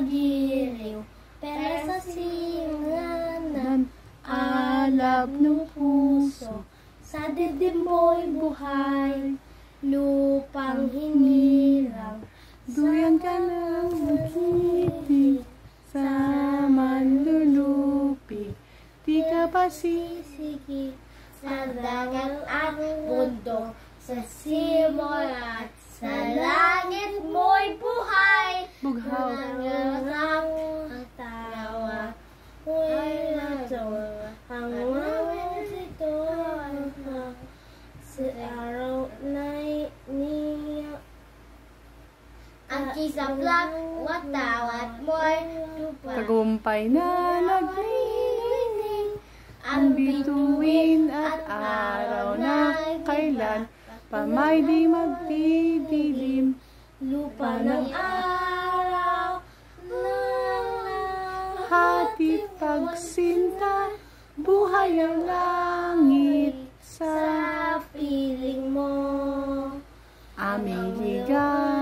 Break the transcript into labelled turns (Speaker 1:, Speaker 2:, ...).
Speaker 1: magiliw, pero sa singanan, alab ng puso. Sa didim mo'y buhay, lupang hinirang.
Speaker 2: Duyan ka ng maghitig sa manlulupi. Di ka pa
Speaker 1: Sisiki sa dagang at bundok, sa simol at sa langit mo'y buhay.
Speaker 2: bughaw.
Speaker 1: Nangangarap ang tawa, huwag natong ang wawan ito sa araw na niya. Ang kisaplak, watawat mo'y lupa.
Speaker 2: Tagumpay na nagliling ang bituin at araw na kailan pa may di magdidilim.
Speaker 1: Lupa ng araw ng
Speaker 2: Hati pagsinta, buhay ang langit sa
Speaker 1: sa piling mo.
Speaker 2: aming ligaw.